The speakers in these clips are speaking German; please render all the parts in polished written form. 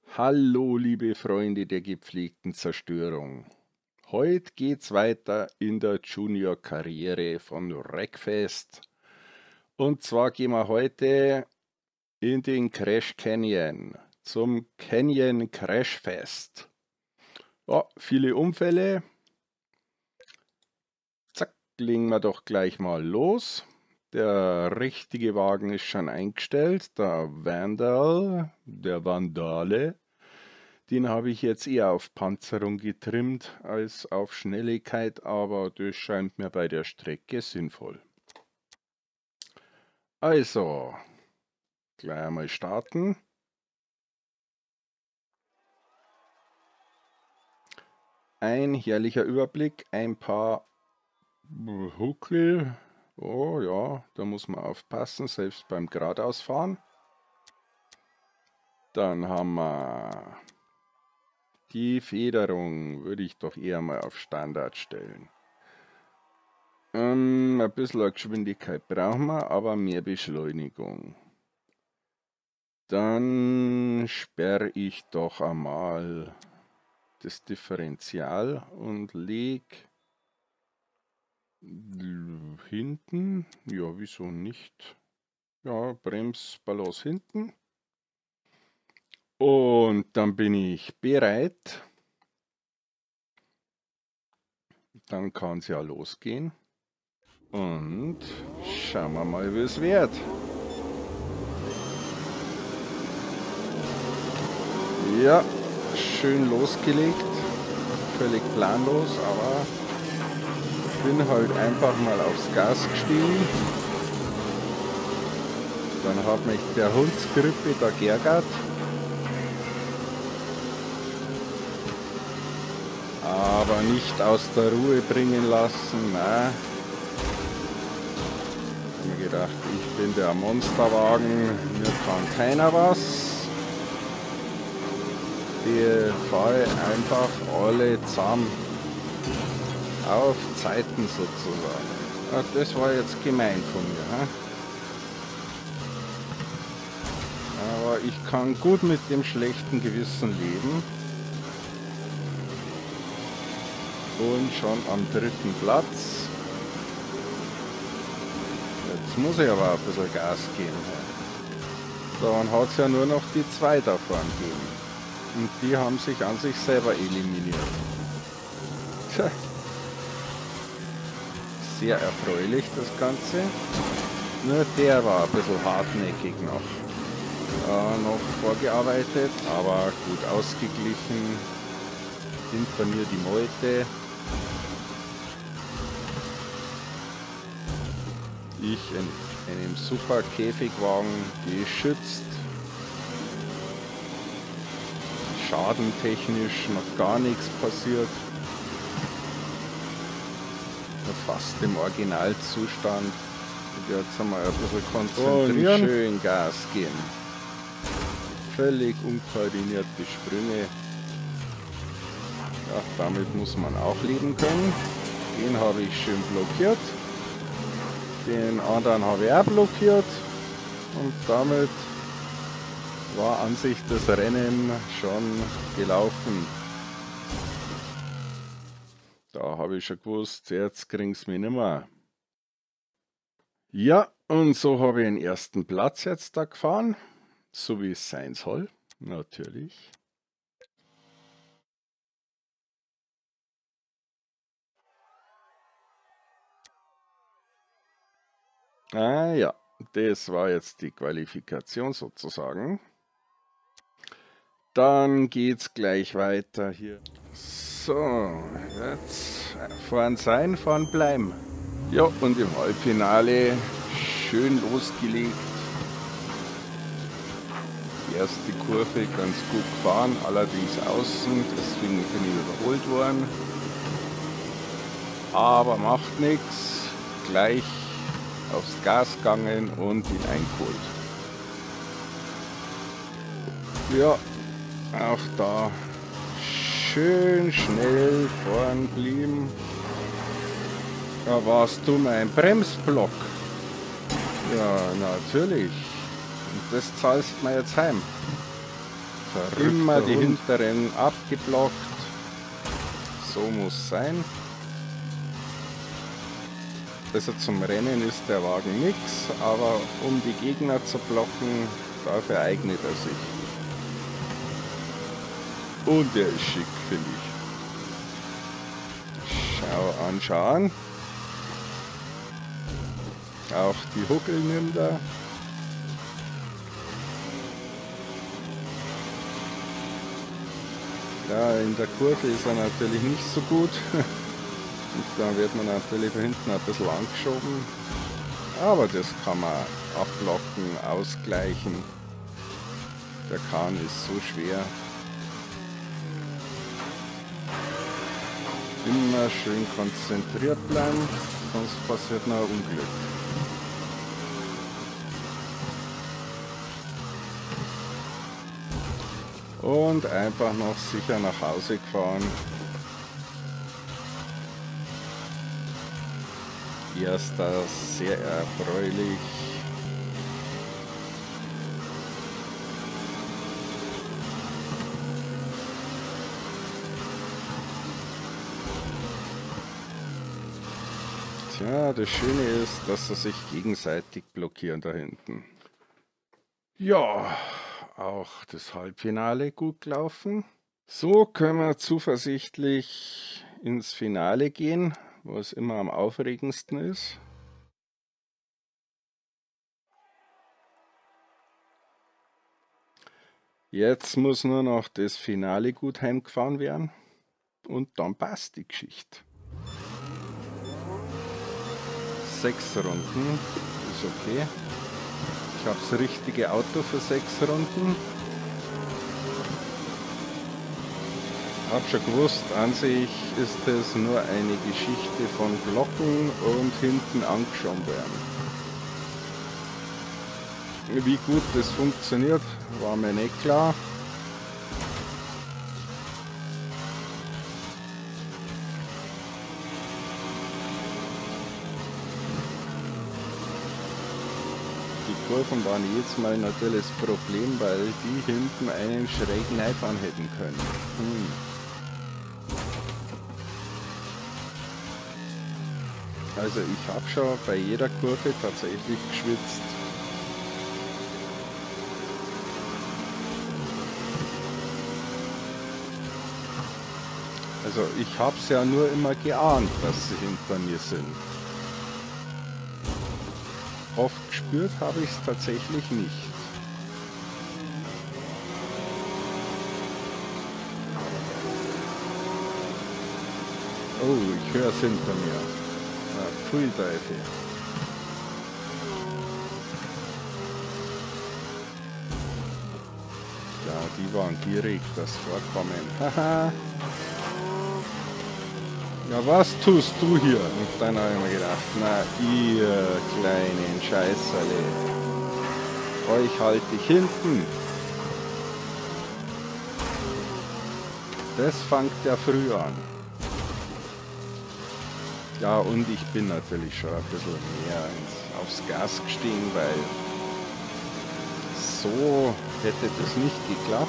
Hallo, liebe Freunde der gepflegten Zerstörung. Heute geht's weiter in der Junior-Karriere von Wreckfest. Und zwar gehen wir heute in den Crash Canyon zum Canyon Crash Fest. Ja, viele Unfälle. Zack, legen wir doch gleich mal los. Der richtige Wagen ist schon eingestellt, der Vandale. Den habe ich jetzt eher auf Panzerung getrimmt als auf Schnelligkeit, aber das scheint mir bei der Strecke sinnvoll. Also, gleich einmal starten. Ein herrlicher Überblick, ein paar Huckel. Oh ja, da muss man aufpassen, selbst beim Geradeausfahren. Dann haben wir die Federung, würde ich doch eher mal auf Standard stellen. Ein bisschen Geschwindigkeit brauchen wir, aber mehr Beschleunigung. Dann sperre ich doch einmal das Differential und lege hinten, ja wieso nicht, ja Bremsbalance hinten. Und dann bin ich bereit. Dann kann es ja losgehen. Und schauen wir mal, wie es wird. Ja, schön losgelegt. Völlig planlos, aber ich bin halt einfach mal aufs Gas gestiegen. Dann hat mich der Hundskrippe da geärgert. Aber nicht aus der Ruhe bringen lassen, nein. Ich habe mir gedacht, ich bin der Monsterwagen, mir kann keiner was. Die fahre einfach alle zusammen auf Zeiten sozusagen. Ach, das war jetzt gemein von mir. He? Aber ich kann gut mit dem schlechten Gewissen leben. Und schon am 3. Platz. Jetzt muss ich aber ein bisschen Gas geben. Dann hat es ja nur noch die 2 da vorne gegeben. Und die haben sich an sich selber eliminiert. Tja. Sehr erfreulich das Ganze. Nur der war ein bisschen hartnäckig noch vorgearbeitet, aber gut ausgeglichen. Hinter mir die Meute. Ich in einem super Käfigwagen geschützt. Schadentechnisch noch gar nichts passiert. Fast im Originalzustand. Und jetzt haben wir ein bisschen konzentrieren. Schön Gas geben. Völlig unkoordinierte Sprünge. Ja, damit muss man auch leben können. Den habe ich schön blockiert. Den anderen habe ich auch blockiert. Und damit war an sich das Rennen schon gelaufen. Da habe ich schon gewusst, jetzt kriegen sie mich nicht mehr. Ja, und so habe ich den 1. Platz jetzt da gefahren. So wie es sein soll, natürlich. Ah ja, das war jetzt die Qualifikation sozusagen. Dann geht's gleich weiter hier. So, jetzt fahren sein, fahren bleiben. Ja, und im Halbfinale schön losgelegt. Die erste Kurve ganz gut gefahren, allerdings außen, deswegen bin ich überholt worden. Aber macht nichts, gleich aufs Gas gegangen und ihn eingeholt. Ja, auch da schön schnell vorn blieben. Da warst du mein Bremsblock. Ja, natürlich. Und das zahlst du mir jetzt heim. Immer die hinteren abgeblockt. So muss sein. Also zum Rennen ist der Wagen nix, aber um die Gegner zu blocken, dafür eignet er sich. Und der ist schick, finde ich. Schau an, schau an. Auch die Huckel nimmt er. Ja, in der Kurve ist er natürlich nicht so gut. Und dann wird man natürlich von hinten ein bisschen angeschoben. Aber das kann man abblocken, ausgleichen. Der Kahn ist so schwer. Immer schön konzentriert bleiben, sonst passiert noch ein Unglück. Und einfach noch sicher nach Hause gefahren. Erster sehr erfreulich. Tja, das Schöne ist, dass sie sich gegenseitig blockieren da hinten. Ja, auch das Halbfinale gut gelaufen. So können wir zuversichtlich ins Finale gehen, was immer am aufregendsten ist. Jetzt muss nur noch das Finale gut heimgefahren werden und dann passt die Geschichte. 6 Runden ist okay. Ich habe das richtige Auto für 6 Runden. Hab schon gewusst, an sich ist es nur eine Geschichte von Blocken und hinten angeschoben werden. Wie gut das funktioniert, war mir nicht klar. Die Kurven waren jedes Mal natürlich das Problem, weil die hinten einen schrägen Einfahren hätten können. Also ich habe schon bei jeder Kurve tatsächlich geschwitzt. Also ich habe es ja nur immer geahnt, dass sie hinter mir sind. Oft gespürt habe ich es tatsächlich nicht. Oh, ich höre es hinter mir. Pfui Teufel. Ja, die waren gierig, das Vorkommen. Haha. Ja, was tust du hier? Und dann habe ich mir gedacht, na ihr kleinen Scheißerle, euch halte ich hinten. Das fängt ja früh an. Ja, und ich bin natürlich schon ein bisschen mehr aufs Gas gestiegen, weil so hätte das nicht geklappt.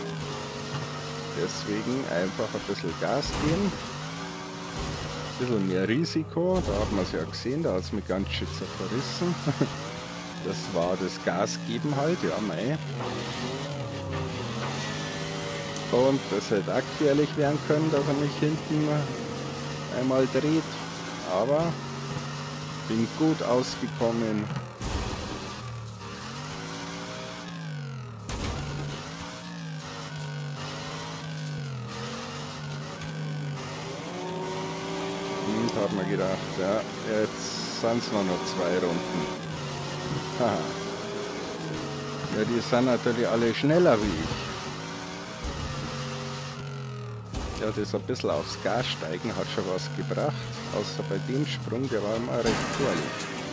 Deswegen einfach ein bisschen Gas geben. Ein bisschen mehr Risiko, da hat man es ja gesehen, da hat es mich ganz schön zerrissen. Das war das Gas geben halt, ja mei. Und das hätte auch gefährlich werden können, dass er mich hinten einmal dreht. Aber bin gut ausgekommen. Und hat mir gedacht, ja, jetzt sind es nur noch 2 Runden. Haha. Ja, die sind natürlich alle schneller wie ich. Ja, das ein bisschen aufs Gas steigen hat schon was gebracht, außer bei dem Sprung, der war immer recht gefährlich.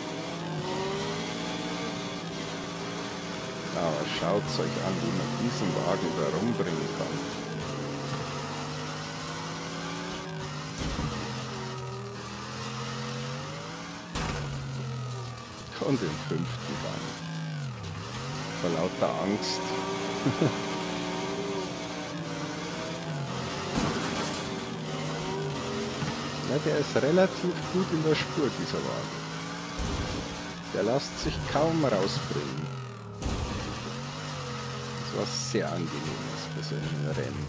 Aber schaut euch an, wie man diesen Wagen da rumbringen kann. Und den 5. Gang. Vor lauter Angst. Na, der ist relativ gut in der Spur, dieser Wagen. Der lässt sich kaum rausbringen. Das war sehr angenehmes bei so einem Rennen.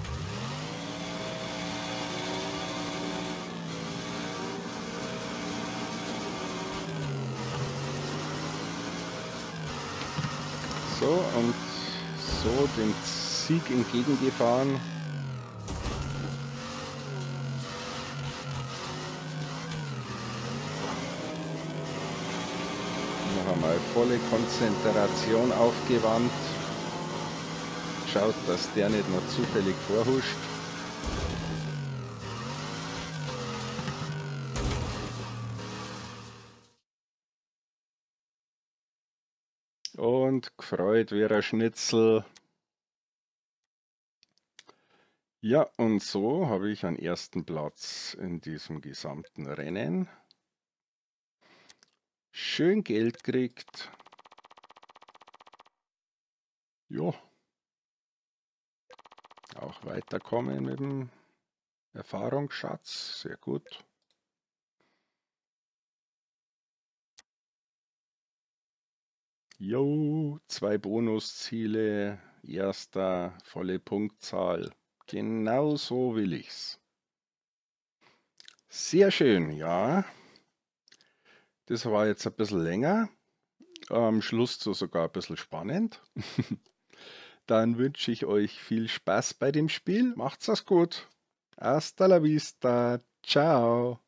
So, und so dem Sieg entgegengefahren. Noch einmal volle Konzentration aufgewandt. Schaut, dass der nicht noch zufällig vorhuscht. Und gefreut wie ein Schnitzel. Ja, und so habe ich einen ersten Platz in diesem gesamten Rennen. Schön Geld kriegt. Ja. Auch weiterkommen mit dem Erfahrungsschatz. Sehr gut. Jo, 2 Bonusziele. Erster, volle Punktzahl. Genau so will ich's. Sehr schön, ja. Das war jetzt ein bisschen länger. Am Schluss so sogar ein bisschen spannend. Dann wünsche ich euch viel Spaß bei dem Spiel. Macht's es gut. Hasta la vista. Ciao.